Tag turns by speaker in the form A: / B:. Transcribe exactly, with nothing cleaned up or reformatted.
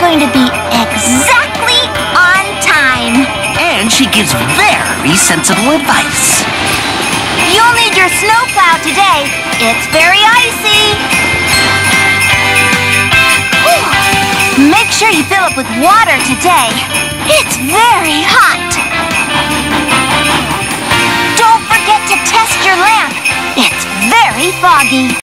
A: going to be exactly on time.
B: And she gives very sensible advice.
A: You'll need your snowplow today. It's very icy. Whew. Make sure you fill it with water today. It's very hot. Don't forget to test your lamp. It's very foggy.